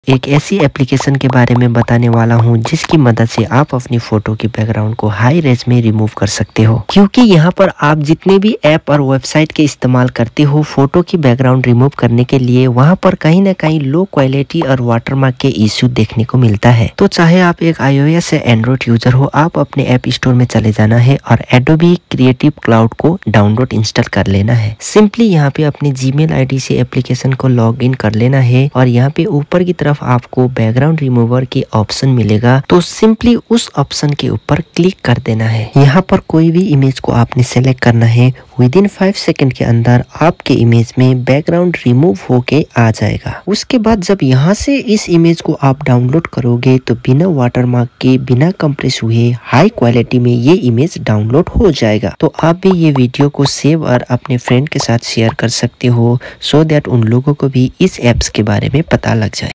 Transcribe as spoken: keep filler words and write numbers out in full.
एक ऐसी एप्लीकेशन के बारे में बताने वाला हूं जिसकी मदद से आप अपनी फोटो की बैकग्राउंड को हाई रेज में रिमूव कर सकते हो। क्योंकि यहां पर आप जितने भी ऐप और वेबसाइट के इस्तेमाल करते हो फोटो की बैकग्राउंड रिमूव करने के लिए, वहां पर कहीं ना कहीं लो क्वालिटी और वाटरमार्क के इश्यू देखने को मिलता है। तो चाहे आप एक आईओएस या एंड्रॉइड यूजर हो, आप अपने ऐप स्टोर में चले जाना है और एडोबी क्रिएटिव क्लाउड को डाउनलोड इंस्टॉल कर लेना है। सिंपली यहाँ पे अपने जीमेल आईडी से एप्लीकेशन को लॉग इन कर लेना है और यहाँ पे ऊपर की तरफ आपको बैकग्राउंड रिमूवर की ऑप्शन मिलेगा, तो सिंपली उस ऑप्शन के ऊपर क्लिक कर देना है। यहाँ पर कोई भी इमेज को आपने सेलेक्ट करना है। विद इन फाइव सेकेंड के अंदर आपके इमेज में बैकग्राउंड रिमूव होके आ जाएगा। उसके बाद जब यहाँ से इस इमेज को आप डाउनलोड करोगे तो बिना वाटरमार्क के, बिना कंप्रेस हुए हाई क्वालिटी में ये इमेज डाउनलोड हो जाएगा। तो आप भी ये वीडियो को सेव और अपने फ्रेंड के साथ शेयर कर सकते हो, सो दैट उन लोगों को भी इस एप्स के बारे में पता लग जाए।